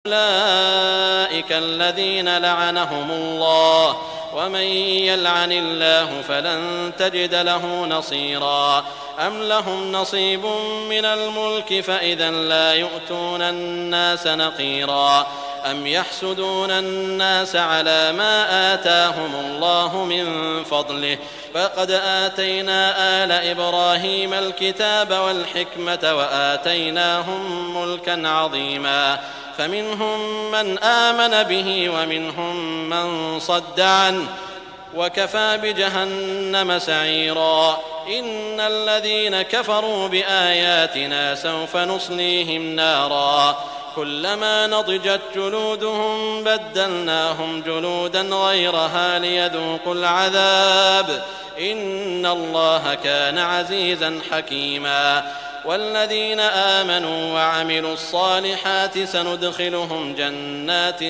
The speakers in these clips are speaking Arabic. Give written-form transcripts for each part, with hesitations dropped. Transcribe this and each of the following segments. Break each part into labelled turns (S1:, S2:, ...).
S1: أولئك الذين لعنهم الله ومن يلعن الله فلن تجد له نصيرا أم لهم نصيب من الملك فإذا لا يؤتون الناس نقيرا أم يحسدون الناس على ما آتاهم الله من فضله فقد آتينا آل إبراهيم الكتاب والحكمة وآتيناهم ملكا عظيما فمنهم من آمن به ومنهم من صد عنه وكفى بجهنم سعيرا إن الذين كفروا بآياتنا سوف نصليهم نارا كلما نضجت جلودهم بدلناهم جلودا غيرها ليذوقوا العذاب إن الله كان عزيزا حكيما والذين آمنوا وعملوا الصالحات سندخلهم جنات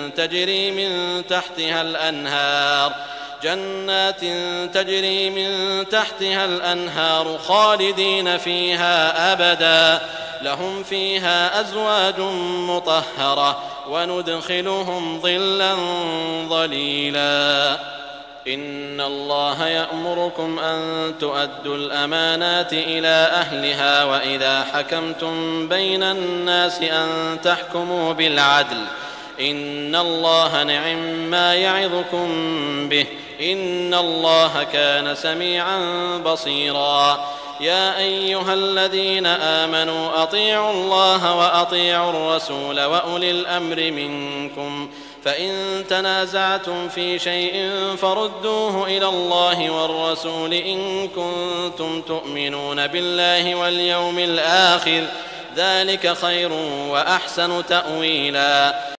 S1: تجري من تحتها الأنهار خالدين فيها أبدا لهم فيها أزواج مطهرة وندخلهم ظلا ظليلا إن الله يأمركم أن تؤدوا الأمانات إلى أهلها وإذا حكمتم بين الناس أن تحكموا بالعدل إن الله نعم ما يعظكم به إن الله كان سميعا بصيرا يا أيها الذين آمنوا أطيعوا الله وأطيعوا الرسول وأولي الأمر منكم فإن تنازعتم في شيء فردوه إلى الله والرسول إن كنتم تؤمنون بالله واليوم الآخر ذلك خير وأحسن تأويلا